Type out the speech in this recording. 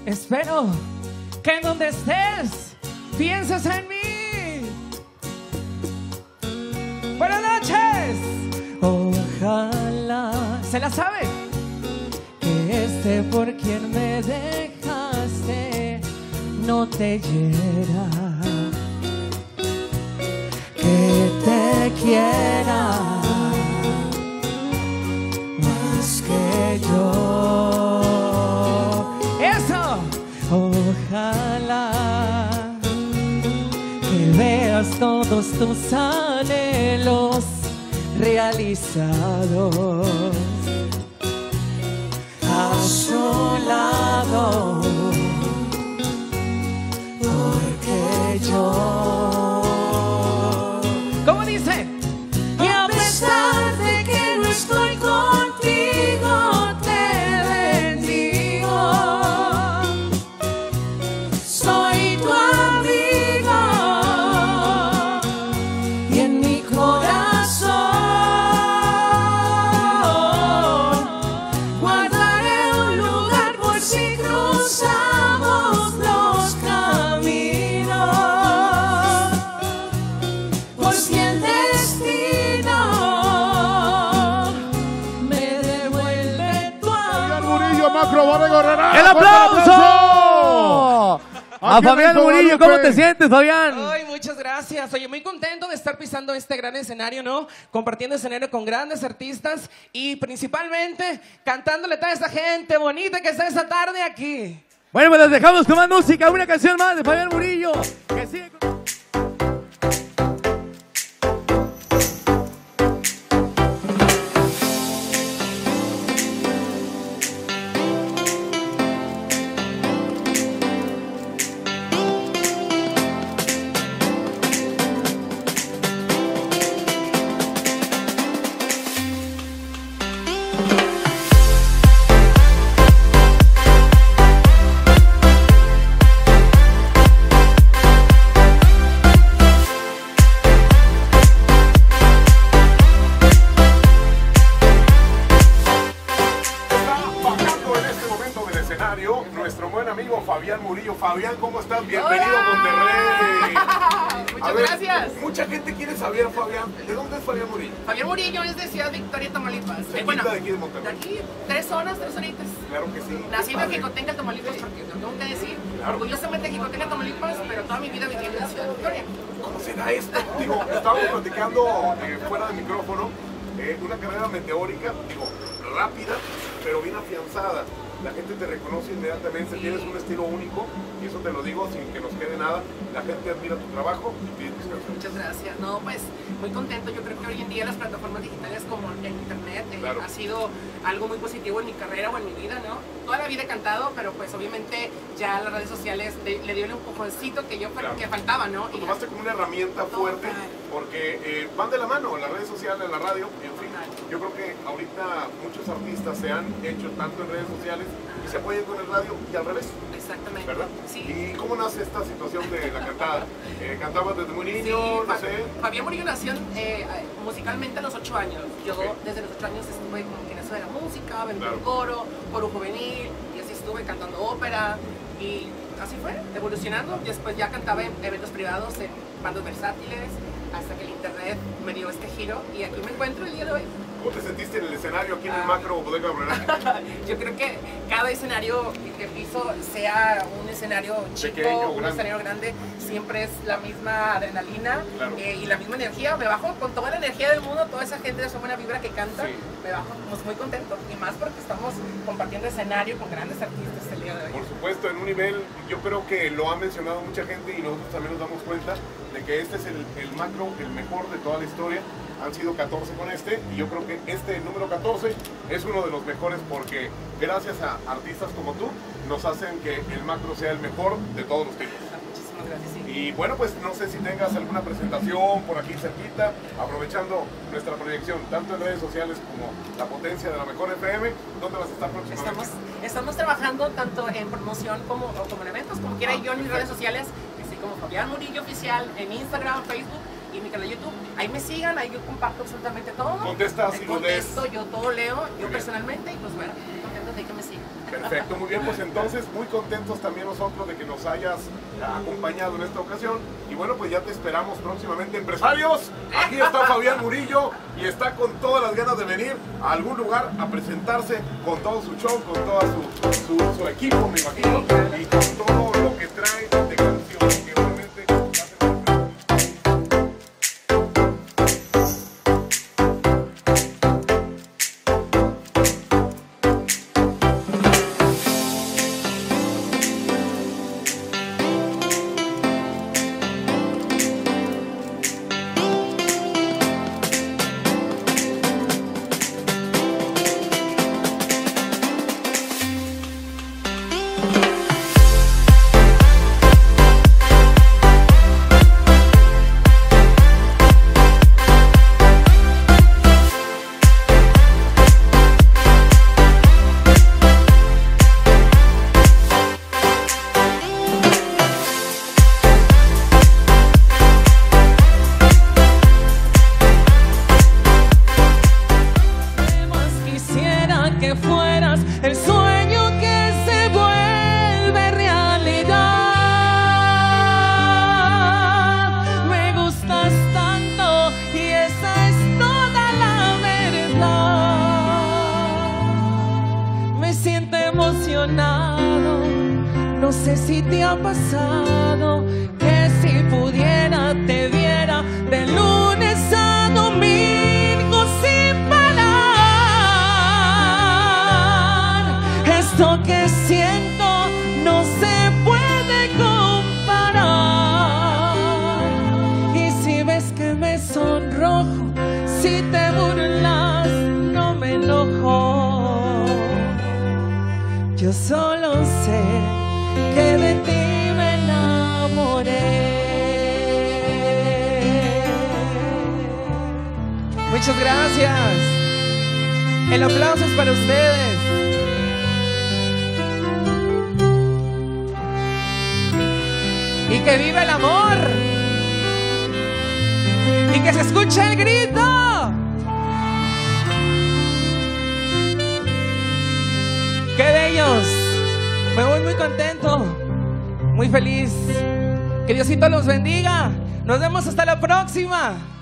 Espero que en donde estés pienses en mí. Buenas noches. Ojalá, ¿se la sabe? Que este por quien me dejaste no te hiera, que te quiera más que yo. Eso. Ojalá que veas todos tus anhelos realizados a su lado, porque yo, ¿cómo dice? Y a pesar de que no estoy contigo, te bendigo. Soy tu amigo y en mi corazón guardaré un lugar por si cruzamos los caminos, por si el destino me devuelve tu amor. Murillo, Macro, Borrego, Herrera. ¡El aplauso! A Fabián Murillo, ¿cómo te sientes, Fabián? Ay, muchas gracias. Oye, muy contento de estar pisando este gran escenario, ¿no? Compartiendo escenario con grandes artistas y principalmente cantándole a toda esta gente bonita que está esta tarde aquí. Bueno, pues los dejamos con más música, una canción más de Fabián Murillo. Que sigue con... nuestro buen amigo Fabián Murillo. Fabián, ¿cómo estás? Bienvenido a Monterrey. Muchas gracias. Mucha gente quiere saber, Fabián, ¿de dónde es Fabián Murillo? Fabián Murillo es de Ciudad Victoria, Tamaulipas. Bueno, de aquí de Monterrey. De aquí, 3 horas, 3 horitas. Claro que sí. Nací en Jicotenca, Tamaulipas, porque lo tengo que decir. Claro. Orgullosamente Jicotenca, Tamaulipas, pero toda mi vida viví en la Ciudad Victoria. ¿Cómo será esto? Digo, estábamos platicando fuera del micrófono, una carrera meteórica, digo, rápida, pero bien afianzada. La gente te reconoce inmediatamente, sí. Tienes un estilo único, y eso te lo digo sin que nos quede nada. La gente admira tu trabajo y pide tus canciones. Muchas gracias. No, pues muy contento. Yo creo que hoy en día las plataformas digitales como el internet claro. Ha sido algo muy positivo en mi carrera o en mi vida, ¿no? Toda la vida he cantado, pero pues obviamente ya las redes sociales le dio un empujoncito que yo claro. que faltaba, ¿no? Lo tomaste como una herramienta fuerte, porque van de la mano las redes sociales, la radio, en fin. Yo creo que ahorita muchos artistas se han hecho tanto en redes sociales y se apoyan con el radio y al revés. Exactamente. ¿Verdad? Sí. ¿Y cómo nace esta situación de la cantada? ¿Cantabas desde muy niño? Sí, no sé. Fabián Murillo nació musicalmente a los 8 años. Yo desde los 8 años estuve en eso de la música, en claro. coro, coro juvenil, y así estuve cantando ópera. Y así fue, evolucionando. Después ya cantaba en eventos privados, en bandas versátiles, hasta que el internet me dio este giro. Y aquí me encuentro el día de hoy. ¿Cómo te sentiste en el escenario aquí en el Macro Bodega Aurrera? Yo creo que cada escenario que piso, sea un escenario chico, pequeño, un escenario grande, siempre es la misma adrenalina claro. Y la misma energía. Me bajo con toda la energía del mundo, toda esa gente de esa buena vibra que canta, sí. Me bajo muy contento, y más porque estamos compartiendo escenario con grandes artistas el día de hoy. Por supuesto, en un nivel, yo creo que lo ha mencionado mucha gente y nosotros también nos damos cuenta de que este es el Macro, el mejor de toda la historia. Han sido 14 con este, y yo creo que este número 14 es uno de los mejores porque gracias a artistas como tú nos hacen que el Macro sea el mejor de todos los tiempos. Muchísimas gracias. Sí. Y bueno, pues no sé si tengas alguna presentación por aquí cerquita, aprovechando nuestra proyección, tanto en redes sociales como la potencia de la Mejor FM. ¿Dónde vas a estar próximamente? Estamos trabajando tanto en promoción como en eventos, como quiera. Yo en mis redes sociales, así como Fabián Murillo Oficial, en Instagram, Facebook y mi canal de YouTube. Ahí me sigan, ahí yo comparto absolutamente todo. ¿Contestas y lo lees? Yo todo leo, yo personalmente, y pues bueno, estoy contento de que me sigan. Perfecto. Perfecto, muy bien, pues entonces muy contentos también nosotros de que nos hayas acompañado en esta ocasión. Y bueno, pues ya te esperamos próximamente, empresarios. Aquí está Fabián Murillo y está con todas las ganas de venir a algún lugar a presentarse con todo su show, con todo su equipo, me imagino, y con todo lo que trae de canciones que obviamente que fueras el sueño que se vuelve realidad. Me gustas tanto y esa es toda la verdad. Me siento emocionado, no sé si te ha pasado que si pudiera te viera de lunes a domingo sin Esto que siento no se puede comparar. Y si ves que me sonrojo, si te burlas, no me enojo. Yo solo sé que de ti me enamoré. Muchas gracias. El aplauso es para ustedes. Y que viva el amor. Y que se escuche el grito. ¡Qué bellos! Me voy muy contento, muy feliz. Que Diosito los bendiga. Nos vemos hasta la próxima.